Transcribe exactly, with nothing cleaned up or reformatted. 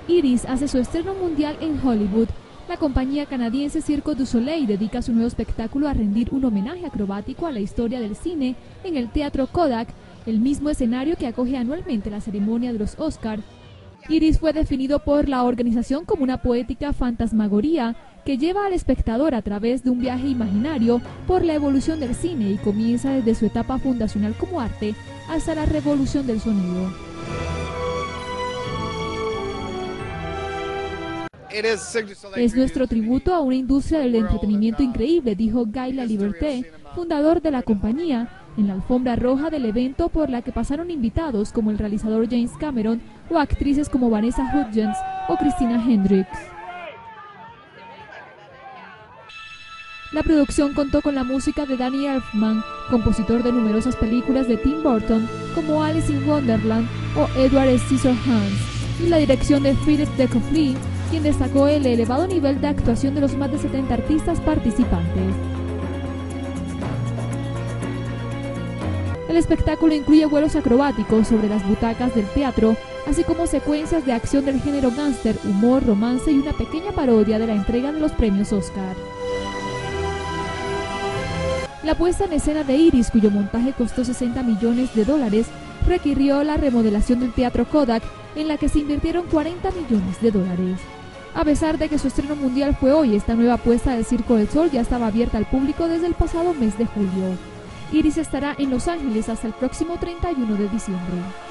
Iris hace su estreno mundial en Hollywood. La compañía canadiense Cirque du Soleil dedica su nuevo espectáculo a rendir un homenaje acrobático a la historia del cine en el Teatro Kodak, el mismo escenario que acoge anualmente la ceremonia de los Oscar. Iris fue definido por la organización como una poética fantasmagoría que lleva al espectador a través de un viaje imaginario por la evolución del cine y comienza desde su etapa fundacional como arte hasta la revolución del sonido. Es nuestro tributo a una industria del entretenimiento increíble, dijo Guy Laliberté, fundador de la compañía, en la alfombra roja del evento por la que pasaron invitados como el realizador James Cameron o actrices como Vanessa Hudgens o Christina Hendricks. La producción contó con la música de Danny Elfman, compositor de numerosas películas de Tim Burton como Alice in Wonderland o Edward Scissorhands, y la dirección de Philip de Coffey, quien destacó el elevado nivel de actuación de los más de setenta artistas participantes. El espectáculo incluye vuelos acrobáticos sobre las butacas del teatro, así como secuencias de acción del género gángster, humor, romance y una pequeña parodia de la entrega de los premios Oscar. La puesta en escena de Iris, cuyo montaje costó sesenta millones de dólares, requirió la remodelación del Teatro Kodak, en la que se invirtieron cuarenta millones de dólares. A pesar de que su estreno mundial fue hoy, esta nueva puesta del Circo del Sol ya estaba abierta al público desde el pasado mes de julio. Iris estará en Los Ángeles hasta el próximo treinta y uno de diciembre.